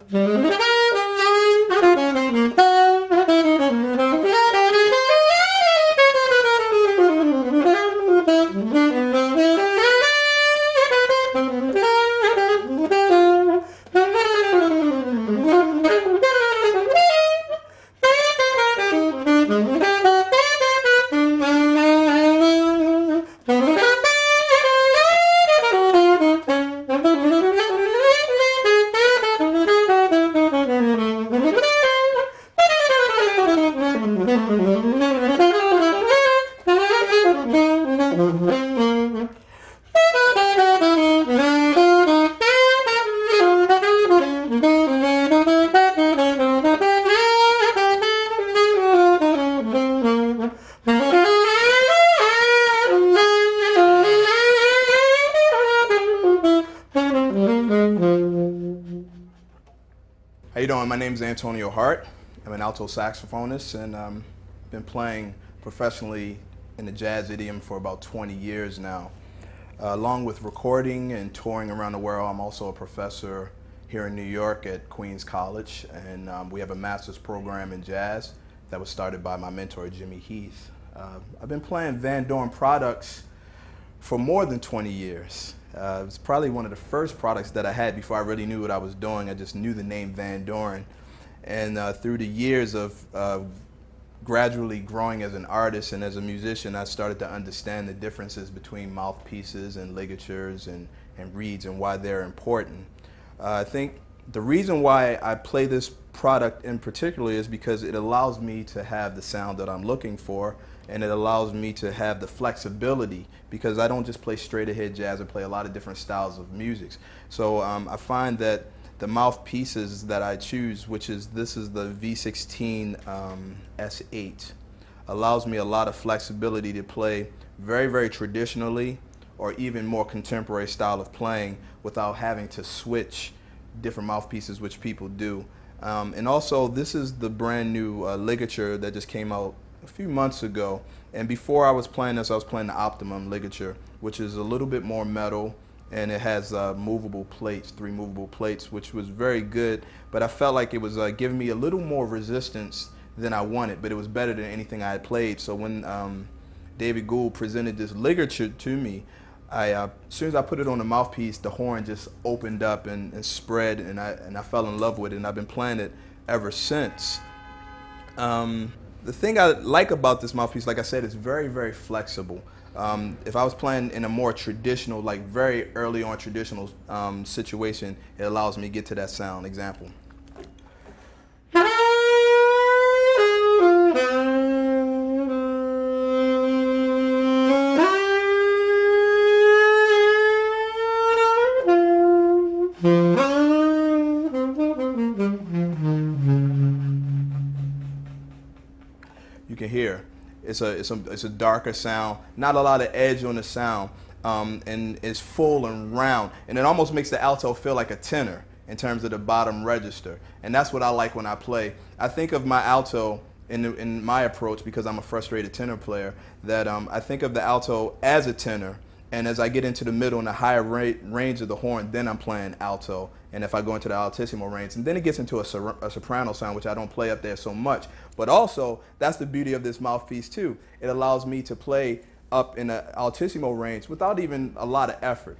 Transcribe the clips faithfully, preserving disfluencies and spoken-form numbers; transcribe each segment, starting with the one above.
How you doing? My name is Antonio Hart. I'm an alto saxophonist, and I've um, been playing professionally in the jazz idiom for about twenty years now. Uh, along with recording and touring around the world, I'm also a professor here in New York at Queens College, and um, we have a master's program in jazz that was started by my mentor, Jimmy Heath. Uh, I've been playing Van Doren products for more than twenty years. Uh, it was probably one of the first products that I had before I really knew what I was doing. I just knew the name Van Doren. And uh, through the years of uh, gradually growing as an artist and as a musician, I started to understand the differences between mouthpieces and ligatures and, and reeds and why they're important. Uh, I think the reason why I play this product in particular is because it allows me to have the sound that I'm looking for, and it allows me to have the flexibility, because I don't just play straight ahead jazz, I play a lot of different styles of music. So um, I find that the mouthpieces that I choose, which is, this is the V sixteen um, S eight, allows me a lot of flexibility to play very, very traditionally or even more contemporary style of playing without having to switch different mouthpieces, which people do. Um, and also, this is the brand new uh, ligature that just came out a few months ago, and before I was playing this, I was playing the Optimum ligature, which is a little bit more metal, and it has uh, movable plates, three movable plates, which was very good, but I felt like it was uh, giving me a little more resistance than I wanted, but it was better than anything I had played. So when um, David Gould presented this ligature to me, I, uh, as soon as I put it on the mouthpiece, the horn just opened up and, and spread, and I, and I fell in love with it, and I've been playing it ever since. Um, The thing I like about this mouthpiece, like I said, it's very, very flexible. Um, if I was playing in a more traditional, like very early on traditional um, situation, it allows me to get to that sound. Example. You can hear it's a, it's a it's a darker sound, not a lot of edge on the sound, um, and it's full and round, and it almost makes the alto feel like a tenor in terms of the bottom register, and that's what I like when I play. I think of my alto in, the, in my approach, because I'm a frustrated tenor player, that um, I think of the alto as a tenor, and as I get into the middle and the higher ra range of the horn, then I'm playing alto. And if I go into the altissimo range, and then it gets into a, so a soprano sound, which I don't play up there so much. But also, that's the beauty of this mouthpiece too. It allows me to play up in the altissimo range without even a lot of effort.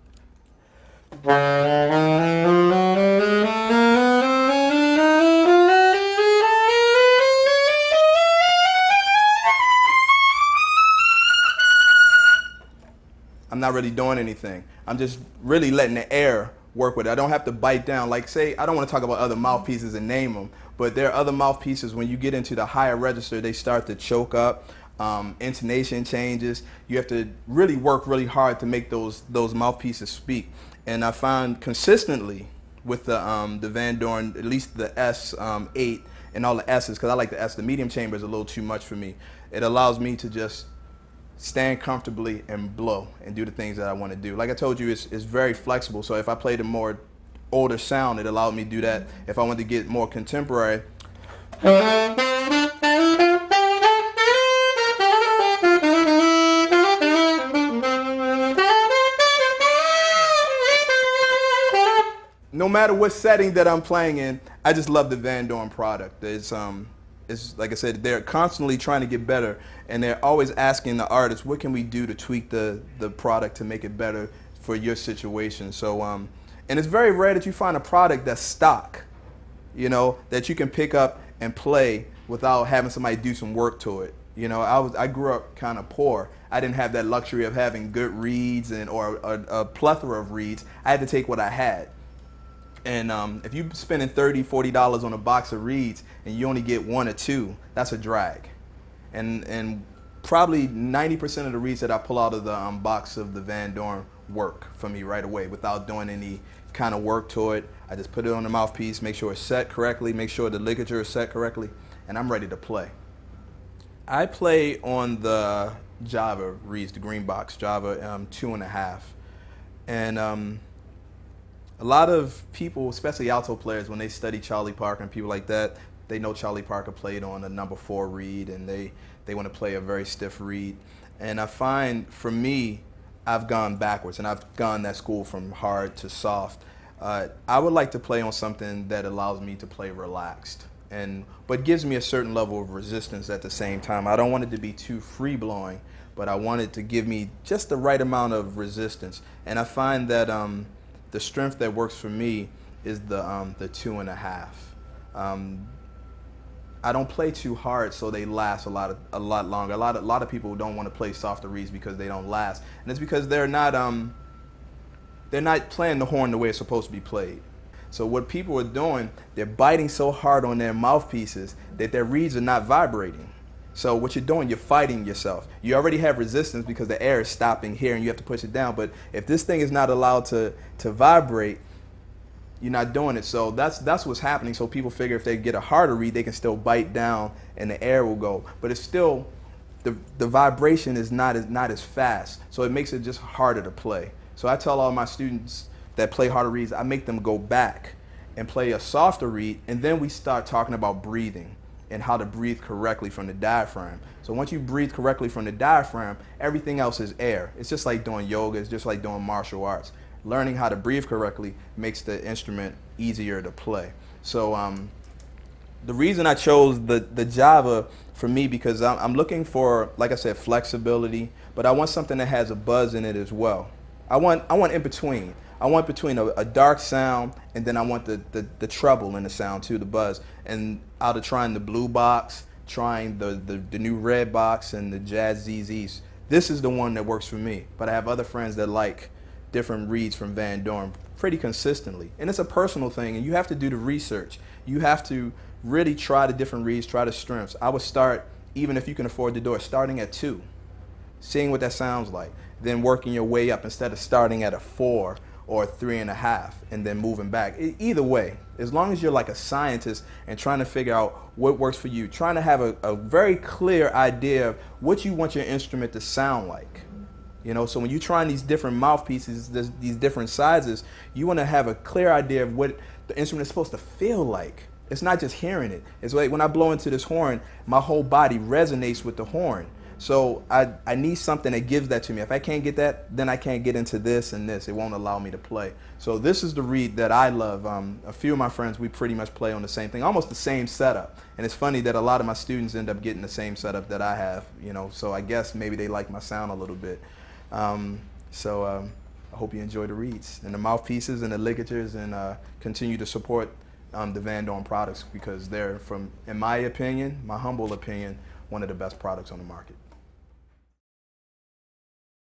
I'm not really doing anything. I'm just really letting the air work with it. I don't have to bite down. Like, say, I don't want to talk about other mouthpieces and name them, but there are other mouthpieces, when you get into the higher register, they start to choke up. Um, intonation changes. You have to really work really hard to make those those mouthpieces speak. And I find consistently with the um, the Van Doren, at least the S eight um, and all the S's, because I like the S, the medium chamber is a little too much for me. It allows me to just stand comfortably and blow and do the things that I want to do. Like I told you, it's, it's very flexible. So if I played a more older sound, it allowed me to do that. If I wanted to get more contemporary, no matter what setting that I'm playing in, I just love the Van Doren product. It's um, it's like I said, they're constantly trying to get better, and they're always asking the artists, what can we do to tweak the the product to make it better for your situation. So um, and it's very rare that you find a product that's stock, you know, that you can pick up and play without having somebody do some work to it. You know, I was I grew up kind of poor. I didn't have that luxury of having good reeds and or a, a plethora of reeds. I had to take what I had. And um, if you're spending thirty, forty dollars on a box of reeds and you only get one or two, that's a drag. And and probably ninety percent of the reeds that I pull out of the um, box of the Van Doren work for me right away without doing any kind of work to it. I just put it on the mouthpiece, make sure it's set correctly, make sure the ligature is set correctly, and I'm ready to play. I play on the Java reeds, the green box, Java um, two and a half. And um, a lot of people, especially alto players, when they study Charlie Parker and people like that, they know Charlie Parker played on a number four reed, and they, they want to play a very stiff reed. And I find, for me, I've gone backwards, and I've gone that school from hard to soft. Uh, I would like to play on something that allows me to play relaxed, and but gives me a certain level of resistance at the same time. I don't want it to be too free-blowing, but I want it to give me just the right amount of resistance. And I find that um, the strength that works for me is the, um, the two and a half. Um, I don't play too hard, so they last a lot of, a lot longer. A lot of, a lot of people don't want to play softer reeds because they don't last, and it's because they're not um, they're not playing the horn the way it's supposed to be played. So what people are doing, they're biting so hard on their mouthpieces that their reeds are not vibrating. So what you're doing, you're fighting yourself. You already have resistance because the air is stopping here and you have to push it down. But if this thing is not allowed to to vibrate, you're not doing it. So that's that's what's happening. So people figure if they get a harder reed, they can still bite down and the air will go. But it's still, the the vibration is not as not as fast. So it makes it just harder to play. So I tell all my students that play harder reeds, I make them go back and play a softer reed, and then we start talking about breathing and how to breathe correctly from the diaphragm. So once you breathe correctly from the diaphragm, everything else is air. It's just like doing yoga, it's just like doing martial arts. Learning how to breathe correctly makes the instrument easier to play. So um, the reason I chose the, the Java for me, because I'm, I'm looking for, like I said, flexibility, but I want something that has a buzz in it as well. I want, I want in between. I want between a, a dark sound, and then I want the, the, the treble in the sound too, the buzz. And out of trying the blue box, trying the, the, the new red box and the Jazz Z Zs, this is the one that works for me. But I have other friends that like different reeds from Van Doren pretty consistently. And it's a personal thing, and you have to do the research. You have to really try the different reeds, try the strengths. I would start, even if you can afford the door, starting at two, seeing what that sounds like, then working your way up instead of starting at a four or three and a half and then moving back. Either way, as long as you're like a scientist and trying to figure out what works for you, trying to have a, a very clear idea of what you want your instrument to sound like. You know, so when you're trying these different mouthpieces, this, these different sizes, you want to have a clear idea of what the instrument is supposed to feel like. It's not just hearing it. It's like when I blow into this horn, my whole body resonates with the horn. So I, I need something that gives that to me. If I can't get that, then I can't get into this and this. It won't allow me to play. So this is the reed that I love. Um, a few of my friends, we pretty much play on the same thing, almost the same setup. And it's funny that a lot of my students end up getting the same setup that I have, you know, so I guess maybe they like my sound a little bit. Um, so um, I hope you enjoy the reeds and the mouthpieces and the ligatures, and uh, continue to support um, the Van Doren products, because they're, from, in my opinion, my humble opinion, one of the best products on the market.